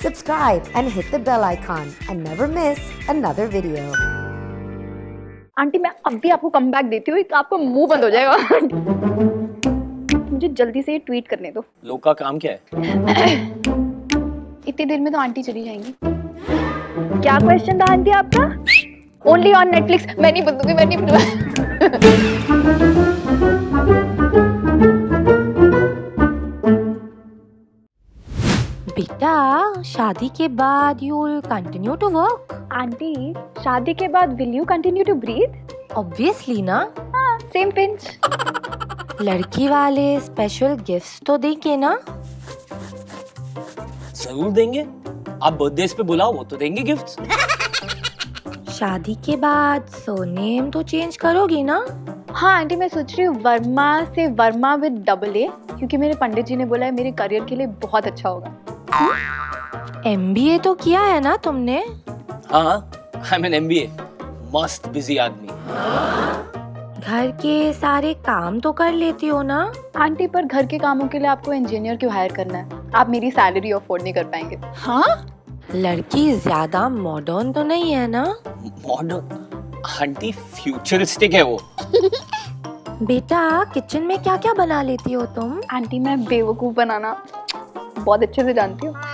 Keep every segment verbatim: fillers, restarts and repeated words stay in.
subscribe and hit the bell icon and never miss another video. Aunty मैं अभी आपको come back देती हूँ, आपका मुंह बंद हो जाएगा। मुझे जल्दी से ये ट्वीट करने दो। लोग का काम क्या है? इतनी देर में तो आंटी चली जाएंगी। क्या क्वेश्चन था आंटी आपका? Only on Netflix. मैं नहीं बंदूंगी, मैं नहीं बंदूंगी। बेटा शादी के बाद you will continue to work. Aunty शादी के बाद will you continue to breathe? Obviously ना। हाँ, सेम पिंच। लड़की वाले स्पेशल गिफ्ट्स तो देंगे ना? जरूर देंगे, आप बर्थडे पे बुलाओ वो तो देंगे गिफ्ट्स। शादी के बाद सरनेम तो चेंज करोगी ना? हाँ आंटी मैं सोच रही हूँ वर्मा से वर्मा विद डबल ए, क्योंकि मेरे पंडित जी ने बोला है मेरे करियर के लिए बहुत अच्छा होगा। एमबीए तो किया है ना तुमने? हाँ, आई एम एन एमबीए। मस्त बिजी आदमी। घर के सारे काम तो कर लेती हो ना? आंटी पर घर के कामों के लिए आपको इंजीनियर क्यों हायर करना है? आप मेरी सैलरी अफोर्ड नहीं कर पाएंगे। हाँ? लड़की ज्यादा मॉडर्न तो नहीं है ना? मॉडर्न? आंटी फ्यूचरिस्टिक है वो। बेटा किचन में क्या क्या बना लेती हो तुम? आंटी मैं बेवकूफ बनाना बहुत अच्छे से जानती हूँ।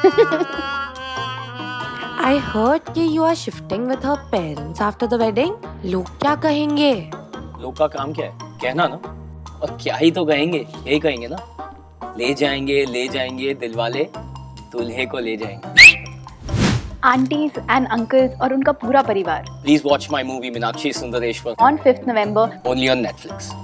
I heard कि you are shifting with her parents after the wedding. लोग क्या कहेंगे? लोग का काम क्या है? कहना ना। और क्या ही तो कहेंगे, यही कहेंगे ना। ले जाएंगे ले जाएंगे दिलवाले दूल्हे को ले जाएंगे। आंटीज एंड अंकल्स और उनका पूरा परिवार। Please watch my movie Meenakshi Sundareshwar on fifth November only on Netflix.